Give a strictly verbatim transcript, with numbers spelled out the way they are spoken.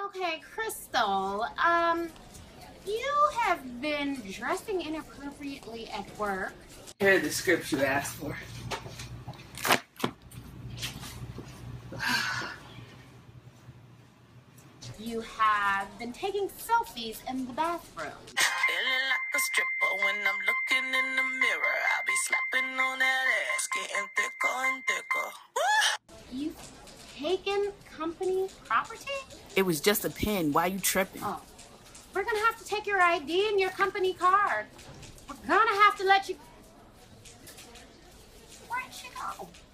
Okay, Crystal, um, you have been dressing inappropriately at work. Here are the scripts you asked for. You have been taking selfies in the bathroom. Feeling like a stripper when I'm looking in the mirror. I'll be slapping on that ass, getting thicker and thicker. You've taken company property? It was just a pen. Why you tripping? Oh, we're gonna have to take your I D and your company card. We're gonna have to let you... Where'd she go?